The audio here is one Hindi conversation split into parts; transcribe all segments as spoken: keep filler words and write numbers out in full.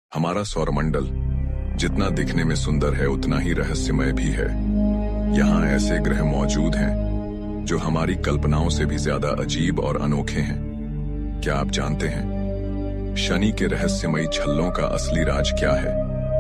हमारा सौरमंडल जितना दिखने में सुंदर है उतना ही रहस्यमय भी है। यहाँ ऐसे ग्रह मौजूद हैं जो हमारी कल्पनाओं से भी ज्यादा अजीब और अनोखे हैं। क्या आप जानते हैं शनि के रहस्यमयी छल्लों का असली राज क्या है?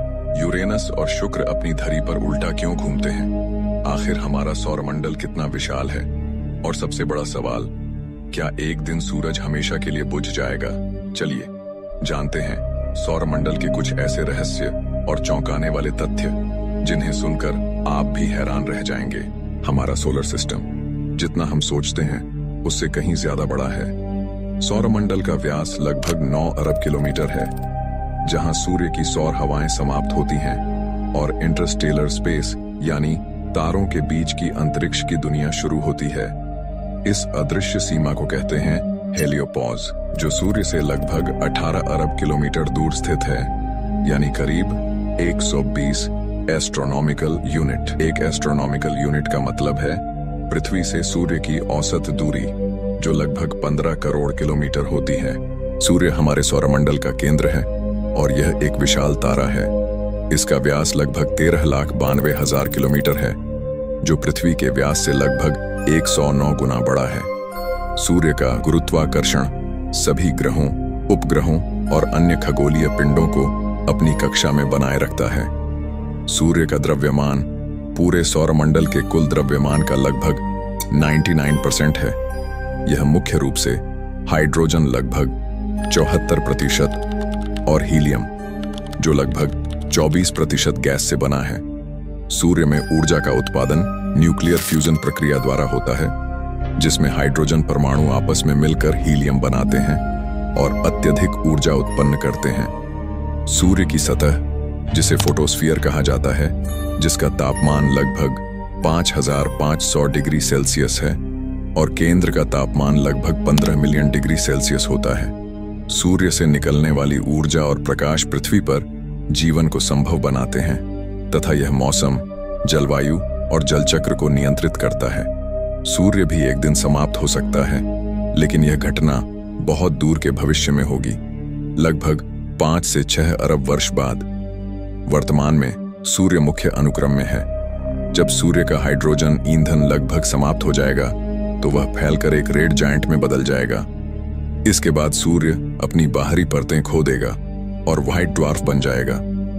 यूरेनस और शुक्र अपनी धरी पर उल्टा क्यों घूमते हैं? आखिर हमारा सौरमंडल कितना विशाल है? और सबसे बड़ा सवाल, क्या एक दिन सूरज हमेशा के लिए बुझ जाएगा? चलिए जानते हैं सौरमंडल के कुछ ऐसे रहस्य और चौंकाने वाले तथ्य जिन्हें सुनकर आप भी हैरान रह जाएंगे। हमारा सोलर सिस्टम जितना हम सोचते हैं उससे कहीं ज्यादा बड़ा है। सौरमंडल का व्यास लगभग नौ अरब किलोमीटर है, जहां सूर्य की सौर हवाएं समाप्त होती हैं और इंटरस्टेलर स्पेस यानी तारों के बीच की अंतरिक्ष की दुनिया शुरू होती है। इस अदृश्य सीमा को कहते हैं हेलियोपॉज, जो सूर्य से लगभग अठारह अरब किलोमीटर दूर स्थित है, यानी करीब एक सौ बीस एस्ट्रोनॉमिकल यूनिट। एक एस्ट्रोनॉमिकल यूनिट का मतलब है पृथ्वी से सूर्य की औसत दूरी, जो लगभग पंद्रह करोड़ किलोमीटर होती है। सूर्य हमारे सौरमंडल का केंद्र है और यह एक विशाल तारा है। इसका व्यास लगभग तेरह लाख बानवे हजार किलोमीटर है, जो पृथ्वी के व्यास से लगभग एक सौ नौ गुना बड़ा है। सूर्य का गुरुत्वाकर्षण सभी ग्रहों, उपग्रहों और अन्य खगोलीय पिंडों को अपनी कक्षा में बनाए रखता है। सूर्य का द्रव्यमान पूरे सौरमंडल के कुल द्रव्यमान का लगभग निन्यानवे परसेंट है। यह मुख्य रूप से हाइड्रोजन लगभग चौहत्तर प्रतिशत और हीलियम जो लगभग चौबीस प्रतिशत गैस से बना है। सूर्य में ऊर्जा का उत्पादन न्यूक्लियर फ्यूजन प्रक्रिया द्वारा होता है, जिसमें हाइड्रोजन परमाणु आपस में मिलकर हीलियम बनाते हैं और अत्यधिक ऊर्जा उत्पन्न करते हैं। सूर्य की सतह, जिसे फोटोस्फीयर कहा जाता है, जिसका तापमान लगभग पाँच हज़ार पाँच सौ डिग्री सेल्सियस है और केंद्र का तापमान लगभग पंद्रह मिलियन डिग्री सेल्सियस होता है। सूर्य से निकलने वाली ऊर्जा और प्रकाश पृथ्वी पर जीवन को संभव बनाते हैं तथा यह मौसम, जलवायु और जलचक्र को नियंत्रित करता है। सूर्य भी एक दिन समाप्त हो सकता है, लेकिन यह घटना बहुत दूर के भविष्य में होगी, लगभग पाँच से छह अरब वर्ष बाद। वर्तमान में सूर्य मुख्य अनुक्रम में है। जब सूर्य का हाइड्रोजन ईंधन लगभग समाप्त हो जाएगा तो वह फैलकर एक रेड जायंट में बदल जाएगा। इसके बाद सूर्य अपनी बाहरी परतें खो देगा और व्हाइट ड्वार्फ बन जाएगा।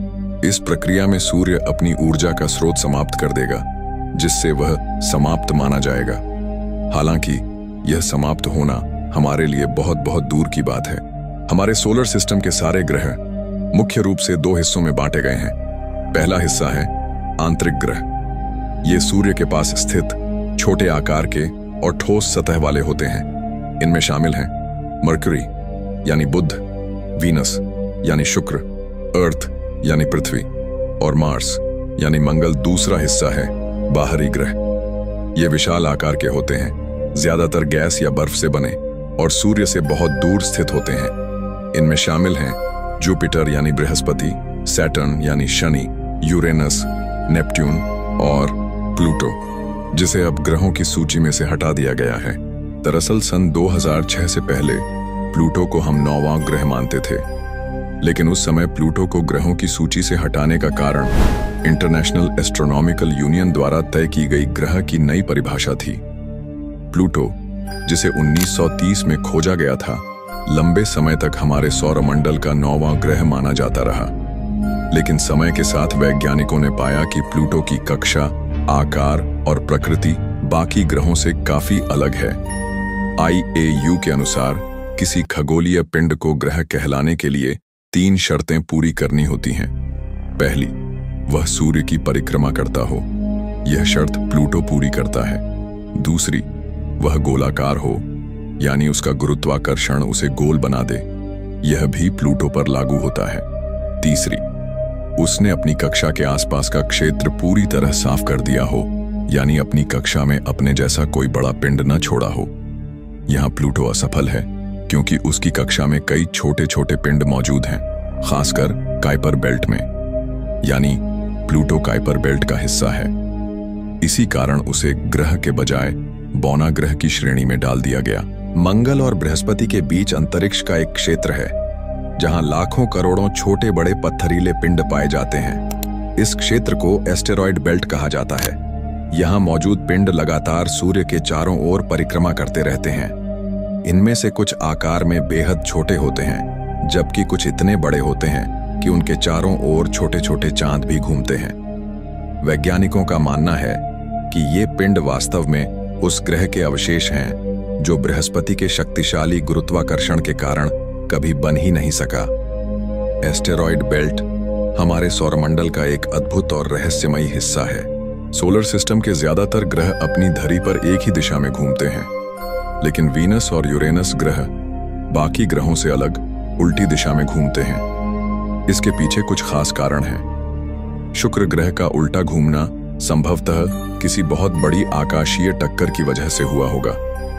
इस प्रक्रिया में सूर्य अपनी ऊर्जा का स्रोत समाप्त कर देगा, जिससे वह समाप्त माना जाएगा। हालांकि यह समाप्त होना हमारे लिए बहुत बहुत दूर की बात है। हमारे सोलर सिस्टम के सारे ग्रह मुख्य रूप से दो हिस्सों में बांटे गए हैं। पहला हिस्सा है आंतरिक ग्रह। ये सूर्य के पास स्थित छोटे आकार के और ठोस सतह वाले होते हैं। इनमें शामिल हैं मरकरी यानी बुध, वीनस यानी शुक्र, अर्थ यानी पृथ्वी और मार्स यानी मंगल। दूसरा हिस्सा है बाहरी ग्रह। ये विशाल आकार के होते हैं, ज्यादातर गैस या बर्फ से बने और सूर्य से बहुत दूर स्थित होते हैं। इनमें शामिल हैं जुपिटर यानी बृहस्पति, सैटर्न यानी शनि, यूरेनस, नेपट्यून और प्लूटो, जिसे अब ग्रहों की सूची में से हटा दिया गया है। दरअसल सन दो हज़ार छह से पहले प्लूटो को हम नौवां ग्रह मानते थे, लेकिन उस समय प्लूटो को ग्रहों की सूची से हटाने का कारण इंटरनेशनल एस्ट्रोनॉमिकल यूनियन द्वारा तय की गई ग्रह की नई परिभाषा थी। प्लूटो, जिसे उन्नीस सौ तीस में खोजा गया था, लंबे समय तक हमारे सौरमंडल का नौवां ग्रह माना जाता रहा। लेकिन समय के साथ वैज्ञानिकों ने पाया कि प्लूटो की कक्षा, आकार और प्रकृति बाकी ग्रहों से काफी अलग है। आई ए यू के अनुसार किसी खगोलीय पिंड को ग्रह कहलाने के लिए तीन शर्तें पूरी करनी होती हैं। पहली, वह सूर्य की परिक्रमा करता हो। यह शर्त प्लूटो पूरी करता है। दूसरी, वह गोलाकार हो, यानी उसका गुरुत्वाकर्षण उसे गोल बना दे। यह भी प्लूटो पर लागू होता है। तीसरी, उसने अपनी कक्षा के आसपास का क्षेत्र पूरी तरह साफ कर दिया हो, यानी अपनी कक्षा में अपने जैसा कोई बड़ा पिंड न छोड़ा हो। यहां प्लूटो असफल है, क्योंकि उसकी कक्षा में कई छोटे छोटे पिंड मौजूद हैं, खासकर काइपर बेल्ट में, यानी प्लूटो काइपर बेल्ट का हिस्सा है। इसी कारण उसे ग्रह के बजाय बौना ग्रह की श्रेणी में डाल दिया गया। मंगल और बृहस्पति के बीच अंतरिक्ष का एक क्षेत्र है, जहां लाखों करोड़ों छोटे बड़े पत्थरीले पिंड पाए जाते हैं। इस क्षेत्र को एस्टेरॉयड बेल्ट कहा जाता है। यहां मौजूद पिंड लगातार सूर्य के चारों ओर परिक्रमा करते रहते हैं। इनमें से कुछ आकार में बेहद छोटे होते हैं, जबकि कुछ इतने बड़े होते हैं कि उनके चारों ओर छोटे छोटे चांद भी घूमते हैं। वैज्ञानिकों का मानना है कि ये पिंड वास्तव में उस ग्रह के अवशेष हैं जो बृहस्पति के शक्तिशाली गुरुत्वाकर्षण के कारण कभी बन ही नहीं सका। एस्टेरॉयड बेल्ट हमारे सौरमंडल का एक अद्भुत और रहस्यमयी हिस्सा है। सोलर सिस्टम के ज्यादातर ग्रह अपनी धरी पर एक ही दिशा में घूमते हैं, लेकिन वीनस और यूरेनस ग्रह बाकी ग्रहों से अलग उल्टी दिशा में घूमते हैं। इसके पीछे कुछ खास कारण हैं। शुक्र ग्रह का उल्टा घूमना संभवतः किसी बहुत बड़ी आकाशीय टक्कर की वजह से हुआ होगा।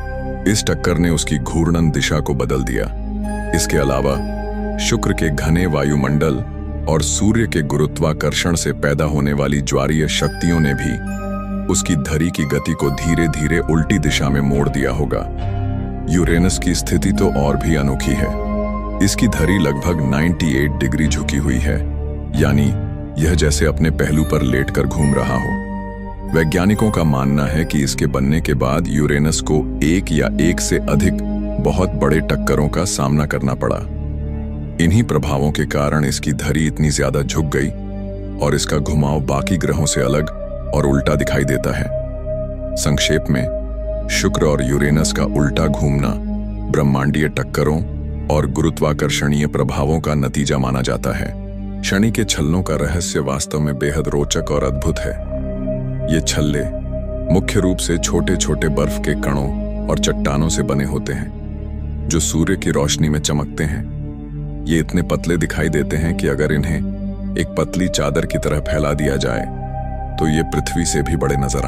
इस टक्कर ने उसकी घूर्णन दिशा को बदल दिया। इसके अलावा शुक्र के घने वायुमंडल और सूर्य के गुरुत्वाकर्षण से पैदा होने वाली ज्वारीय शक्तियों ने भी उसकी धरी की गति को धीरे धीरे उल्टी दिशा में मोड़ दिया होगा। यूरेनस की स्थिति तो और भी अनोखी है। इसकी धरी लगभग अट्ठानवे डिग्री झुकी हुई है, यानी यह जैसे अपने पहलू पर लेटकर घूम रहा हो। वैज्ञानिकों का मानना है कि इसके बनने के बाद यूरेनस को एक या एक से अधिक बहुत बड़े टक्करों का सामना करना पड़ा। इन्हीं प्रभावों के कारण इसकी धरी इतनी ज्यादा झुक गई और इसका घुमाव बाकी ग्रहों से अलग और उल्टा दिखाई देता है। संक्षेप में, शुक्र और यूरेनस का उल्टा घूमना ब्रह्मांडीय टक्करों और गुरुत्वाकर्षणीय प्रभावों का नतीजा माना जाता है। शनि के छल्लों का रहस्य वास्तव में बेहद रोचक और अद्भुत है। ये छल्ले मुख्य रूप से छोटे छोटे बर्फ के कणों और चट्टानों से बने होते हैं, जो सूर्य की रोशनी में चमकते हैं। ये इतने पतले दिखाई देते हैं कि अगर इन्हें एक पतली चादर की तरह फैला दिया जाए तो ये पृथ्वी से भी बड़े नजर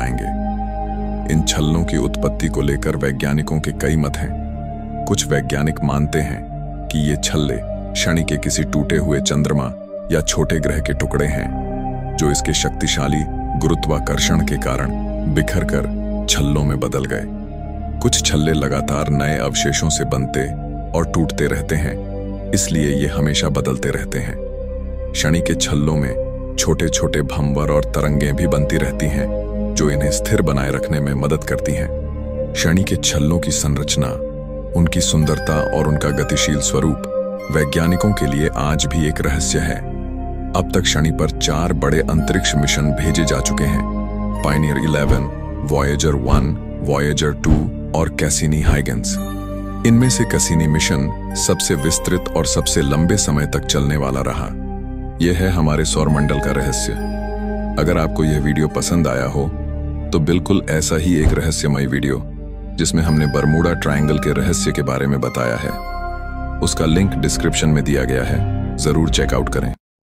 आएंगे। इन छल्लों की उत्पत्ति को लेकर वैज्ञानिकों के कई मत हैं। कुछ वैज्ञानिक मानते हैं कि ये छल्ले शनि के किसी टूटे हुए चंद्रमा या छोटे ग्रह के टुकड़े हैं, जो इसके शक्तिशाली गुरुत्वाकर्षण के कारण बिखर कर छल्लों में बदल गए। कुछ छल्ले लगातार नए अवशेषों से बनते और टूटते रहते हैं, इसलिए ये हमेशा बदलते रहते हैं। शनि के छल्लों में छोटे छोटे भंवर और तरंगें भी बनती रहती हैं, जो इन्हें स्थिर बनाए रखने में मदद करती हैं। शनि के छल्लों की संरचना, उनकी सुंदरता और उनका गतिशील स्वरूप वैज्ञानिकों के लिए आज भी एक रहस्य है। अब तक शनि पर चार बड़े अंतरिक्ष मिशन भेजे जा चुके हैं: Pioneer eleven, Voyager one, Voyager two और कैसिनी हाइगेंस। इनमें से कैसिनी मिशन सबसे विस्तृत और सबसे लंबे समय तक चलने वाला रहा। यह है हमारे सौरमंडल का रहस्य। अगर आपको यह वीडियो पसंद आया हो तो बिल्कुल ऐसा ही एक रहस्यमय वीडियो, जिसमें हमने बरमूडा ट्रायंगल के रहस्य के बारे में बताया है, उसका लिंक डिस्क्रिप्शन में दिया गया है। जरूर चेकआउट करें।